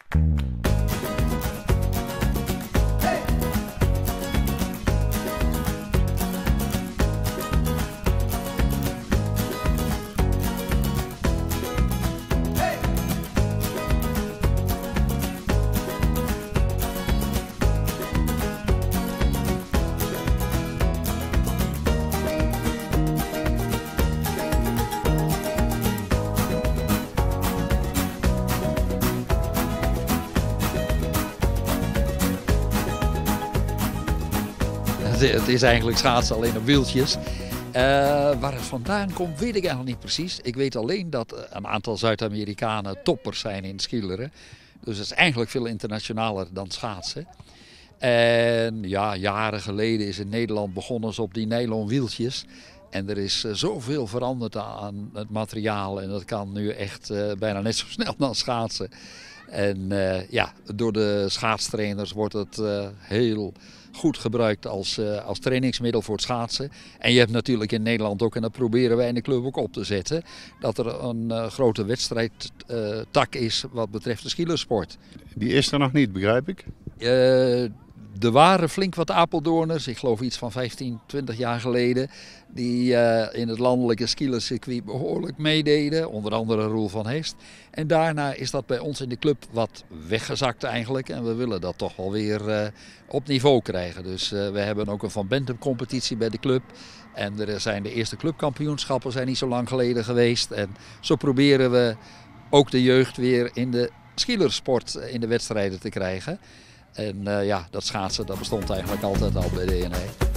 Het is eigenlijk schaatsen alleen op wieltjes. Waar het vandaan komt weet ik eigenlijk niet precies. Ik weet alleen dat een aantal Zuid-Amerikanen toppers zijn in skileren. Dus het is eigenlijk veel internationaler dan schaatsen. En ja, jaren geleden is in Nederland begonnen ze op die nylon wieltjes. En er is zoveel veranderd aan het materiaal en dat kan nu echt bijna net zo snel dan schaatsen. En ja, door de schaatstrainers wordt het heel goed gebruikt als trainingsmiddel voor het schaatsen. En je hebt natuurlijk in Nederland ook, en dat proberen wij in de club ook op te zetten, dat er een grote wedstrijdtak is wat betreft de skielersport. Die is er nog niet, begrijp ik? Er waren flink wat Apeldoorners, ik geloof iets van 15, 20 jaar geleden, die in het landelijke skielercircuit behoorlijk meededen. Onder andere Roel van Heest. En daarna is dat bij ons in de club wat weggezakt eigenlijk. En we willen dat toch wel weer op niveau krijgen. Dus we hebben ook een Van Bentum competitie bij de club. En er zijn de eerste clubkampioenschappen zijn niet zo lang geleden geweest. En zo proberen we ook de jeugd weer in de skielersport in de wedstrijden te krijgen. En ja, dat schaatsen dat bestond eigenlijk altijd al bij DNA.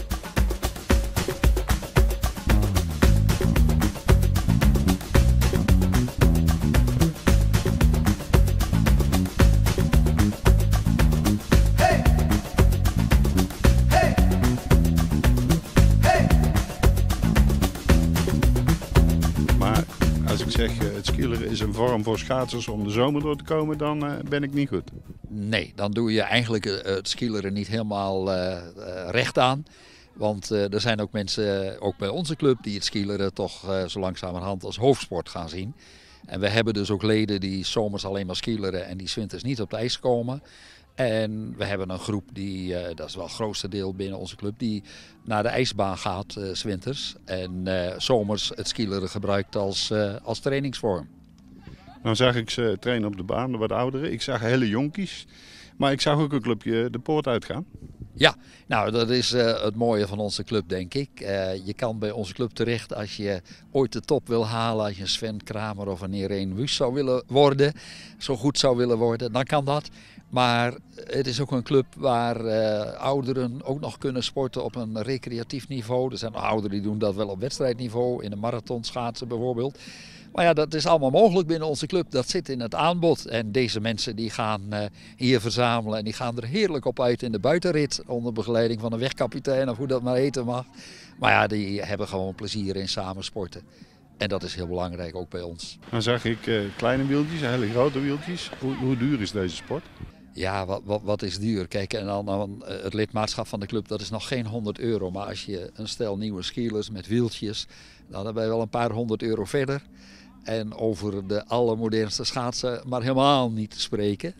Maar als ik zeg het skileren is een vorm voor schaatsers om de zomer door te komen, dan ben ik niet goed. Nee, dan doe je eigenlijk het skileren niet helemaal recht aan. Want er zijn ook mensen, ook bij onze club, die het skileren toch zo langzamerhand als hoofdsport gaan zien. En we hebben dus ook leden die 's zomers alleen maar skileren en die 's winters niet op het ijs komen. En we hebben een groep die, dat is wel het grootste deel binnen onze club, die naar de ijsbaan gaat 's winters. En 's zomers het skileren gebruikt als trainingsvorm. Dan zag ik ze trainen op de baan, de wat ouderen. Ik zag hele jonkies. Maar ik zag ook een clubje de poort uitgaan. Ja, nou dat is het mooie van onze club denk ik. Je kan bij onze club terecht als je ooit de top wil halen. Als je een Sven Kramer of een Irene Wüst zou willen worden. Zo goed zou willen worden, dan kan dat. Maar het is ook een club waar ouderen ook nog kunnen sporten op een recreatief niveau. Er zijn ouderen die doen dat wel op wedstrijdniveau. In de marathon schaatsen bijvoorbeeld. Maar ja, dat is allemaal mogelijk binnen onze club. Dat zit in het aanbod. En deze mensen die gaan hier verzamelen en die gaan er heerlijk op uit in de buitenrit. Onder begeleiding van een wegkapitein of hoe dat maar heten mag. Maar ja, die hebben gewoon plezier in samen sporten. En dat is heel belangrijk ook bij ons. Dan zag ik kleine wieltjes, hele grote wieltjes. Hoe duur is deze sport? Ja, wat is duur? Kijk, en dan het lidmaatschap van de club, dat is nog geen €100. Maar als je een stel nieuwe skielers met wieltjes, dan ben je wel een paar €100 verder. En over de allermodernste schaatsen maar helemaal niet te spreken.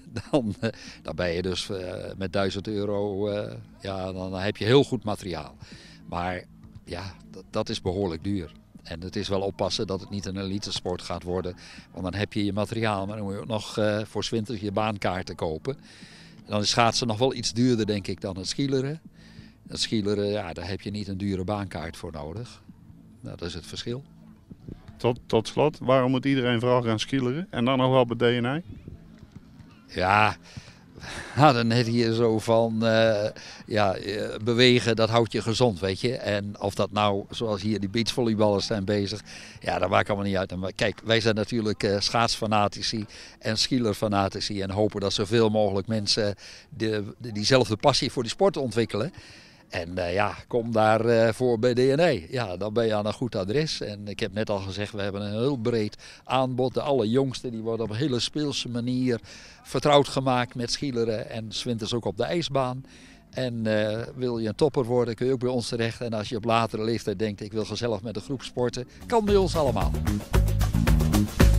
Dan ben je dus met €1000, ja, dan heb je heel goed materiaal. Maar ja, dat is behoorlijk duur. En het is wel oppassen dat het niet een elitesport gaat worden. Want dan heb je je materiaal, maar dan moet je ook nog voor 's winters je baankaarten kopen. En dan is schaatsen nog wel iets duurder denk ik dan het skileren. Het skileren, ja, daar heb je niet een dure baankaart voor nodig. Nou, dat is het verschil. Tot slot, waarom moet iedereen vooral gaan skileren? En dan nog wel bij DNA? Ja, we hadden net hier zo van bewegen, dat houdt je gezond, weet je. En of dat nou, zoals hier die beachvolleyballers zijn bezig, ja, dat maakt allemaal niet uit. Maar kijk, wij zijn natuurlijk schaatsfanatici en skielerfanatici en hopen dat zoveel mogelijk mensen diezelfde passie voor die sport ontwikkelen. En kom daarvoor bij DNA. Ja, dan ben je aan een goed adres. En ik heb net al gezegd, we hebben een heel breed aanbod. De allerjongsten die worden op een hele speelse manier vertrouwd gemaakt met skileren. En 's winters ook op de ijsbaan. En wil je een topper worden, kun je ook bij ons terecht. En als je op latere leeftijd denkt, ik wil gezellig met een groep sporten, kan bij ons allemaal.